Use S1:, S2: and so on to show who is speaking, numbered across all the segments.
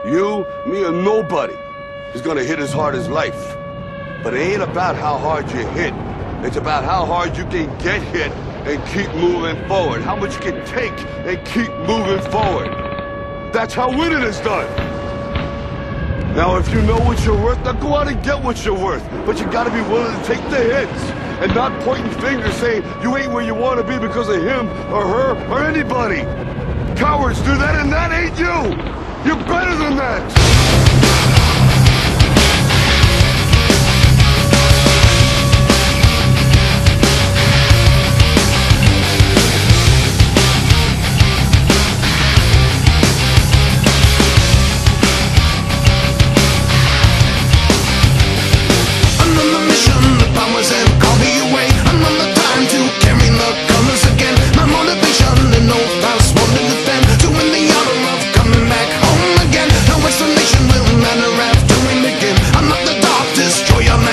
S1: You, me, or nobody is gonna hit as hard as life. But it ain't about how hard you hit. It's about how hard you can get hit and keep moving forward. How much you can take and keep moving forward. That's how winning is done. Now, if you know what you're worth, now go out and get what you're worth. But you gotta be willing to take the hits and not pointing fingers saying you ain't where you want to be because of him or her or anybody. Cowards do that, and that ain't you. You're better than that.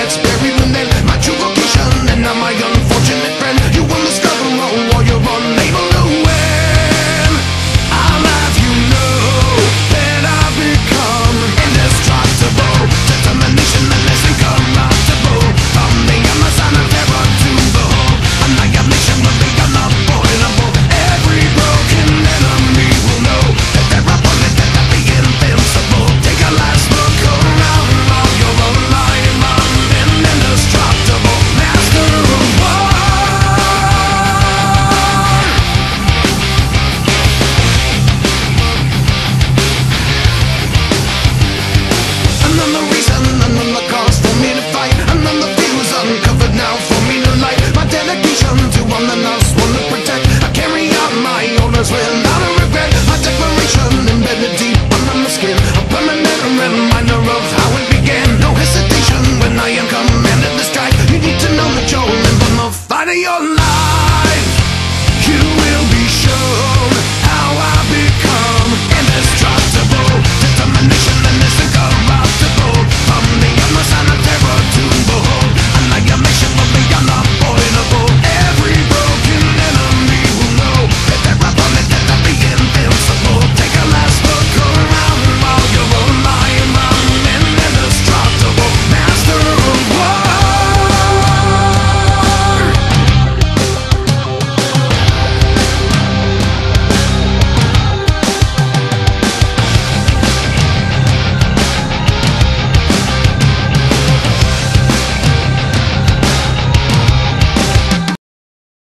S2: My unfortunate friend, you will discover while you're on